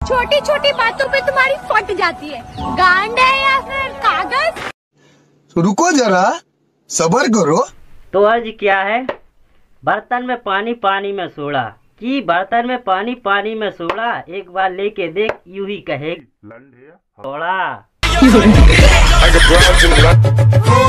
छोटी छोटी बातों पे तुम्हारी फट जाती है, गांड है या फिर कागज। रुको जरा, सब्र करो। तो अर्ज क्या है? बर्तन में पानी पानी में सोड़ा, कि बर्तन में पानी पानी में सोड़ा, एक बार लेके देख यूं ही कहे थोड़ा।